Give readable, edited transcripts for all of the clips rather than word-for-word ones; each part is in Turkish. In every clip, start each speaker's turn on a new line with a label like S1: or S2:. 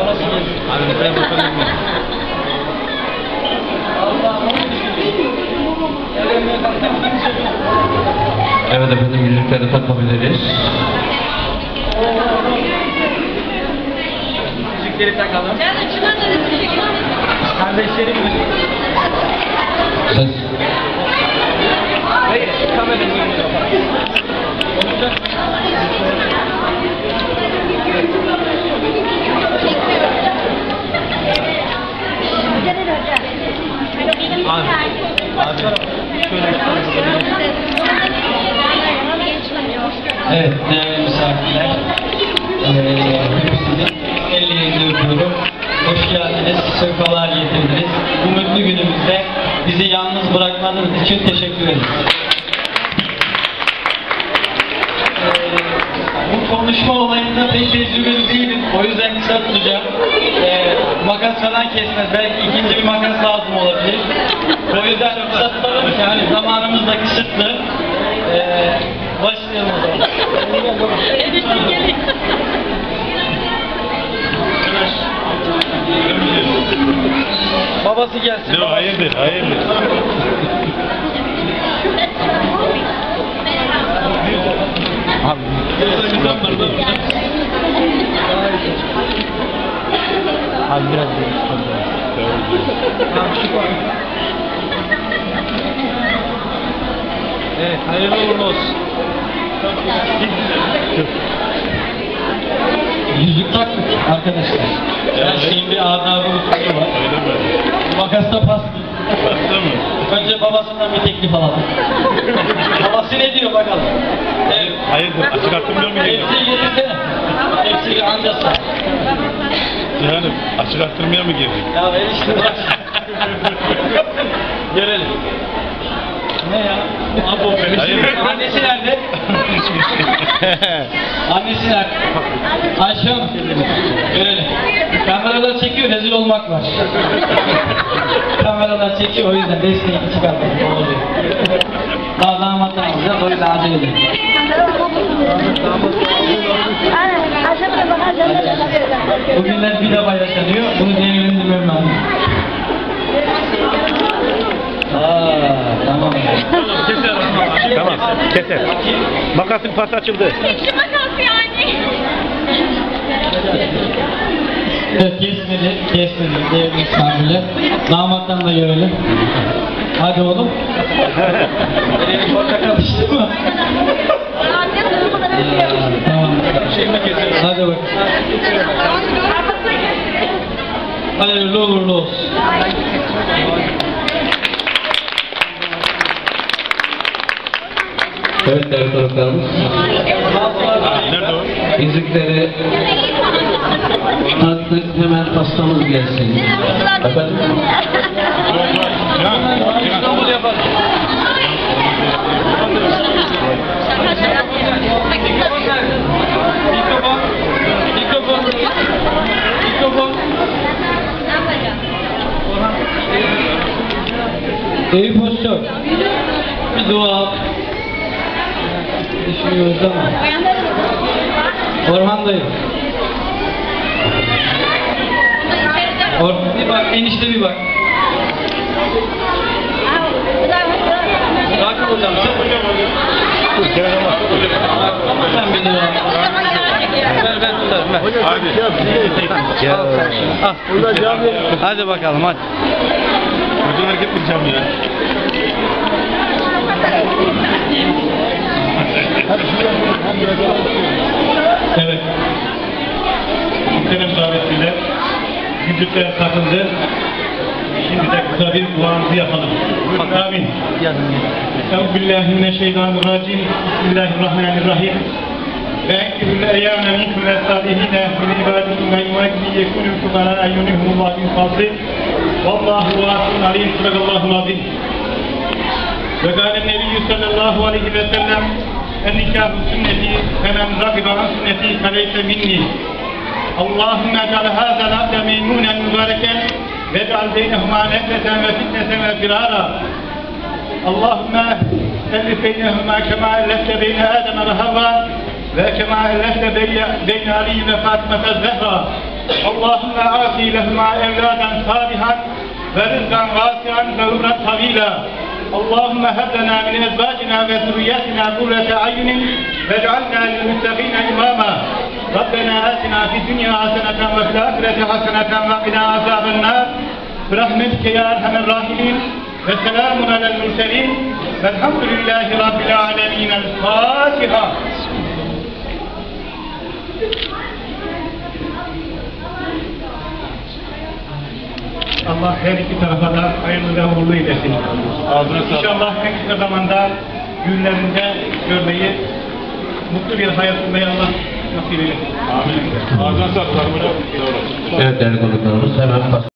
S1: Evet efendim, yüzükleri takabiliriz.
S2: Yüzükleri takalım.
S1: Kardeşlerim mi? Ses.
S2: Hayır, kameranın önüne
S1: Evet, değerli misafirler, hepsini ellerinizi öpüyorum. Hoş geldiniz, sefalar getirdiniz. Bu mutlu günümüzde bizi yalnız bırakmadığınız için teşekkür ederim. Bu konuşma olayında pek tecrübeli değilim, o yüzden kısa tutacağım. Makas falan kesmez, belki ikinci bir makas lazım olabilir. O yüzden kısa tutalım, yani zamanımız da kısıtlı. Başlayalım o zaman. Babası gelsin.
S3: Yok, hayırdır, hayırdır.
S1: Abi biraz
S2: Evet, hayırlı uğurlu olsun.
S1: yüzük taktık arkadaşlar. Her şeyin bir adabı usulü var.
S3: Öyle mi?
S1: Makasta pastı.
S3: Pasta mı?
S1: Önce babasından bir teklif alalım. Babası ne diyor bakalım. Evet.
S3: Hayırdır, açık arttırmıyor mu geliyor?
S1: Hepsi yerinde. Hepsi ancası.
S3: Yani açık arttırmaya mı girdik?
S1: Ya enişte bak. Görelim. Ne ya? Abo
S3: Hayır.
S1: Annesi nerede? Annesi nerede? Ayşe Hanım. Görelim. Kameralar çekiyor, rezil olmak var. Kameralar çekiyor, o yüzden desteği çıkartalım. Daha damattan alacağız, o yüzden acele edelim. Bugünler bir de yaşanıyor, bunu değerlendirmem lazım. Tamam.
S3: Tamam, keser. Makasın pası açıldı.
S4: Şu makas yani.
S1: Evet, kesmedi. Değerli misafirler. Damattan da görelim. Hadi oğlum. Elini portakal içti mi? Tamam. Hadi bak. Hayırlı uğurlu olsun. Evet değerli konuklarımız.
S3: Nerede o?
S1: Yüzükleri taktık, hemen pastamız gelsin. Efendim?
S2: İstanbul yapalım. Mikrofon.
S1: İyi pozisyon. Bir dua. Düşünüyoruz ama. Orhan dayı. Bir bak, enişte bir bak. Rakip hocam, sen bir dua. Ver tutarım, ver.
S3: Hadi.
S1: Hadi bakalım, hadi.
S3: Buradan hareket edeceğim ya.
S5: Evet. Muhterem davetliler, yüzükler takıldı. Şimdi de kısa bir duamızı yapalım. Amin. Euzubillahimineşşeytanirracim. Bismillahirrahmanirrahim. Ve ekbül eyyâne minkum ve salihine min ibadikum ve yuvekli yekunum kubara eyyunihumullah bin fazli. Vallahu vasun alim. Sadakallahu azim. Ve gâle nebiyyü sallallahu aleyhi ve sellem en-nikâhu sünneti femen ragibe an sünneti feleyse minni. Allahümme ec'al hâzel abde meymunen mübareken ve ec'al beynehumâ nefreten ve fitneten ve firâra. Allahümme ellif beynehumâ kemâ ellefte beyne Adem ve Havva ve kemâ ellefte beyne Ali ve Fatıma Zehra. Allahümme ati lehuma evladen salihan ve rızkan vasian ve umran tavila. Allahümme heblena min ezvacina ve zürriyetina kurrete ayunin ve cealna lilmüttegine imama. Rabbena atina fi dünya haseneten ve fil ahireti haseneten ve qina azaben nar. Birahmetike ya erhamer rahimin ve selamun alel murselin velhamdülillahi rabbil alemin. El Fatiha. Allah her iki tarafa da hayırlı ve uğurlu eylesin.
S3: Ağzına sağlık.
S5: İnşallah en kısa zamanda günlerinde görmeyi, mutlu bir hayat sürmeyi Allah nasip eylesin.
S3: Amin. Ağzına sağlık. Hocam. Sağ olasın.
S6: Evet değerli konuklarımız hemen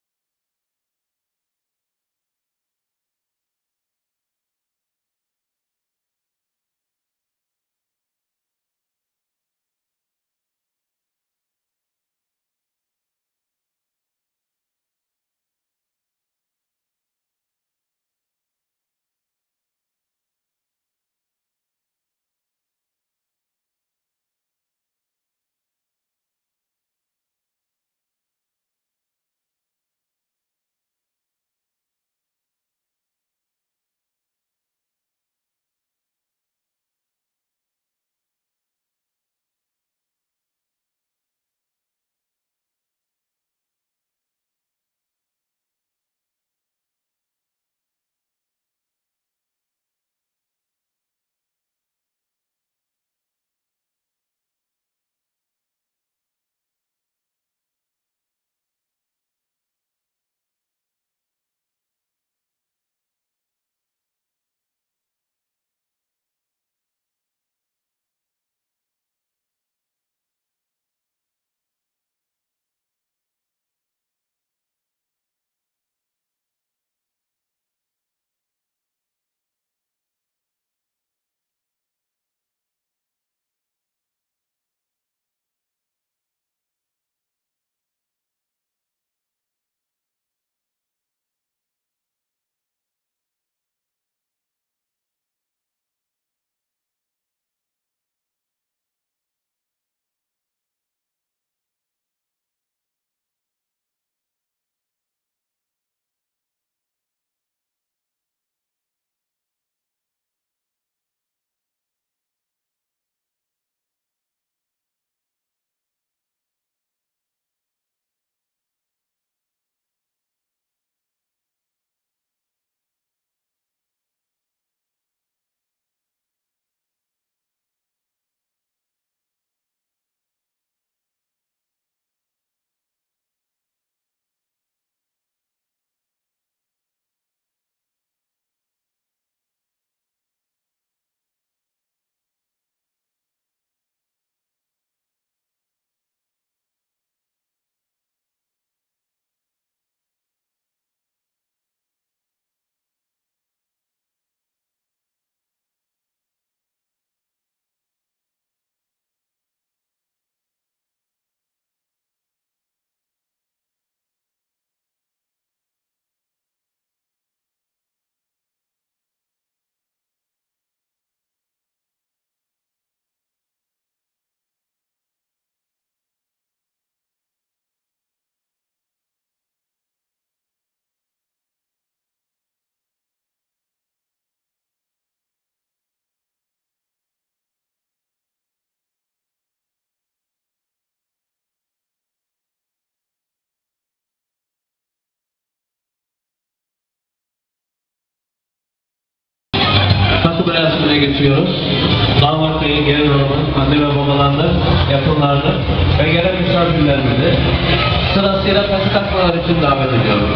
S6: takı merasımına geçiyoruz. Damat Bey'in gelin hanımın, anne ve babalarını, yakınlarını ve gelen misafirlerimizi sırasıyla takı takmalar için davet ediyorum.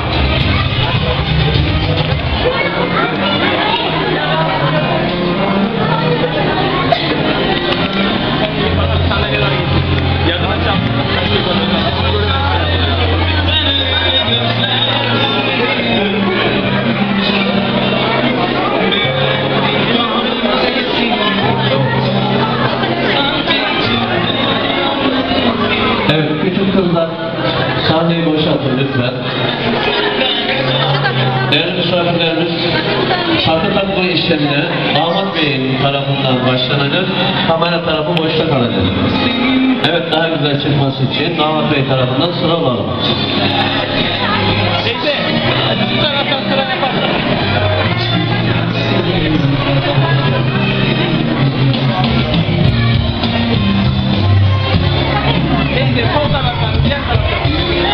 S6: Evet, küçük kızlar sahneyi boşaltın lütfen. Değerli misafirlerimiz takı takma işlemine damat beyin tarafından başlanacak, kamera tarafı boşta kalacak. Evet, daha güzel çıkması için damat bey tarafından sıra alalım.
S2: Teyze, hadi bu taraftan sıra yaparsan. Teyze, sol taraftan, diğer taraftan.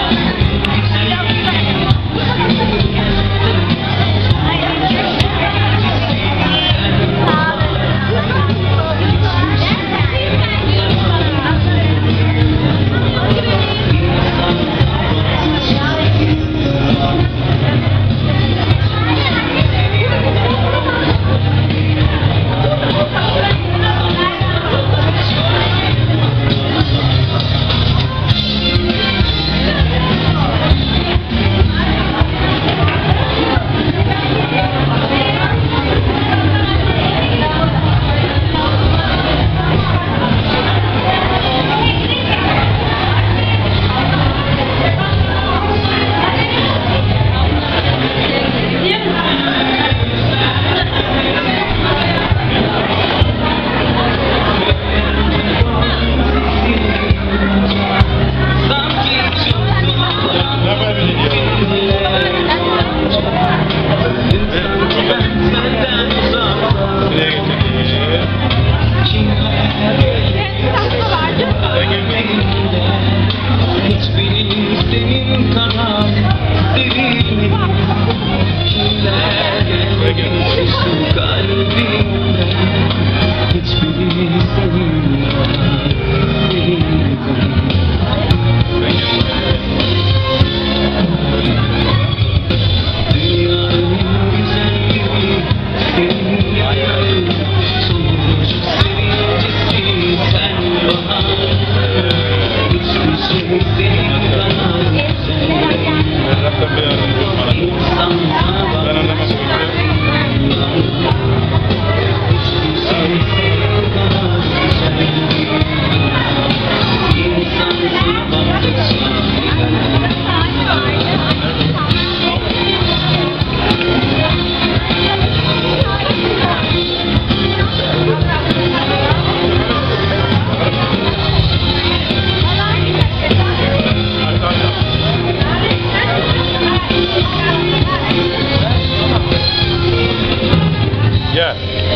S3: Gel.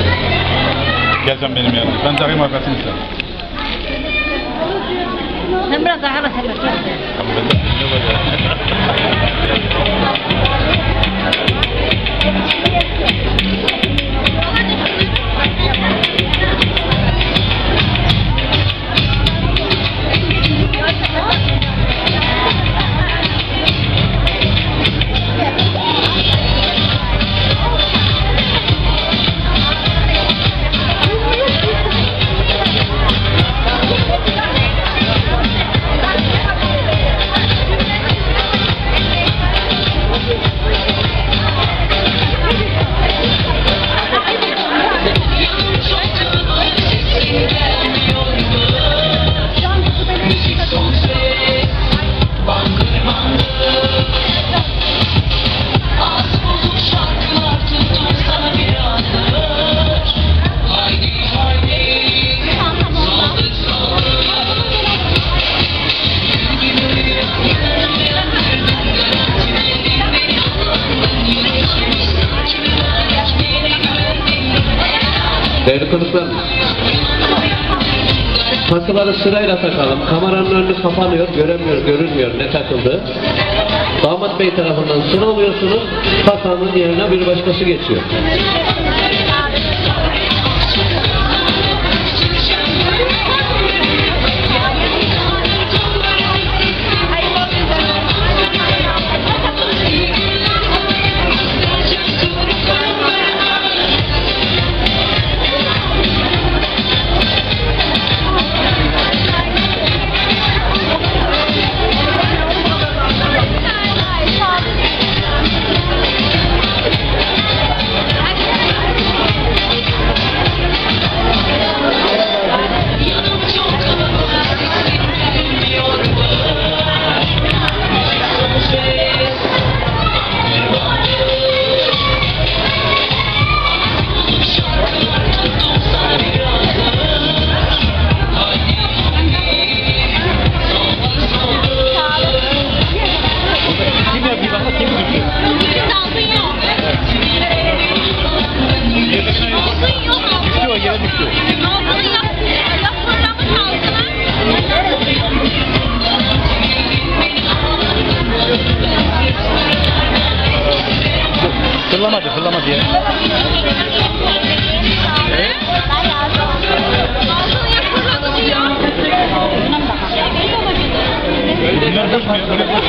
S3: Gel sen benim yanıma. Ben takayım arkasını sen.
S4: Sen biraz daha sen de.
S3: Tamam, ben de ne var
S6: Değerli konuklarımız, takıları sırayla takalım. Kameranın önü kapanıyor, görünmüyor ne takıldı. Damat bey tarafından sıra alıyorsunuz, takanın yerine bir başkası geçiyor.
S3: fırlamadı ya. Bunlar düşmüyor, böyle boş.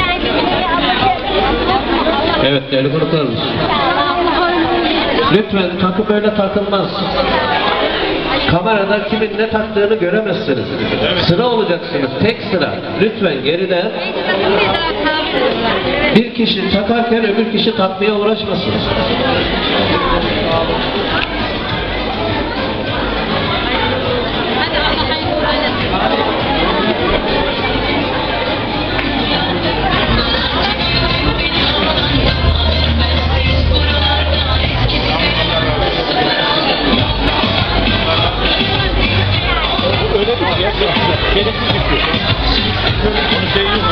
S6: Evet değerli konuklarımız. Lütfen takı böyle takılmaz. Kamerada kimin ne taktığını göremezsiniz. Sıra olacaksınız, tek sıra. Lütfen geride bir kişi takarken öbür kişi takmaya uğraşmasın.
S3: Öyle bir şey ya. Gereksiz düşüyor. Onun şeyi yok.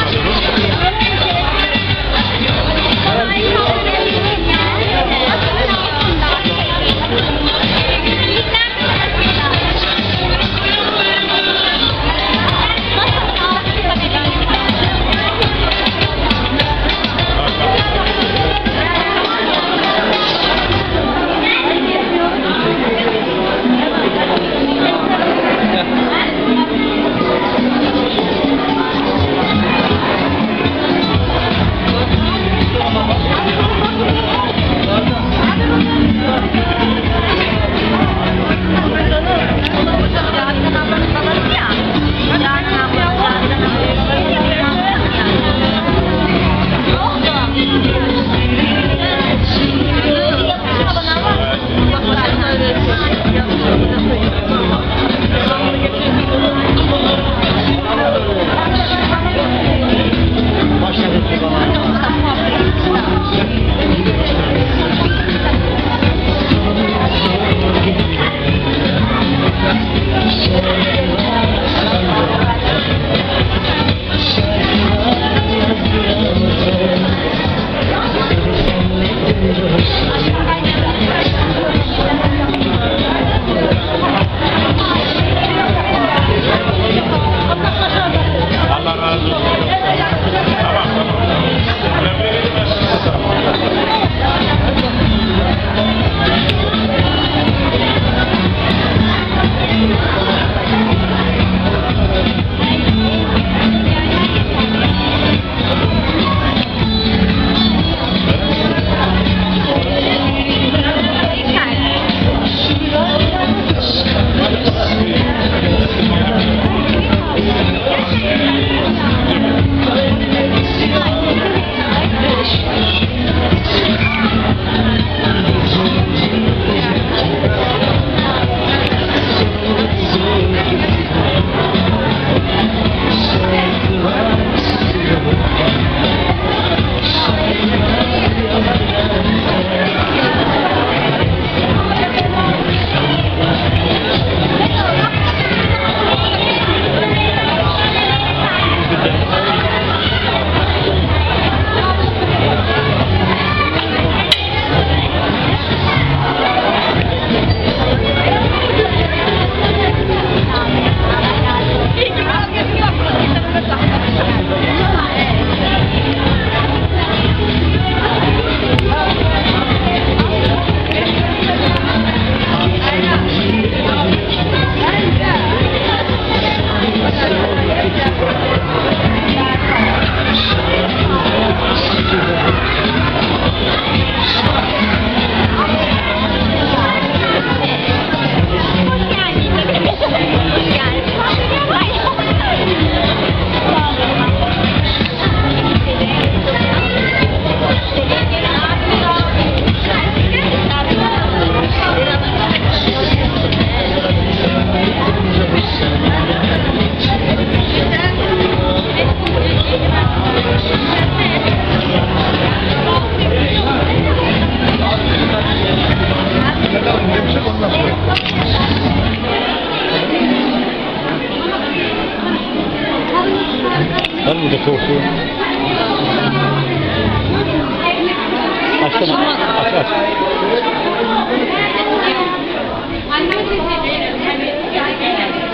S3: Allah razı olsun. Tamam, tamam. Var mı da soğuğu? Açsana. Aç aç.
S7: Anne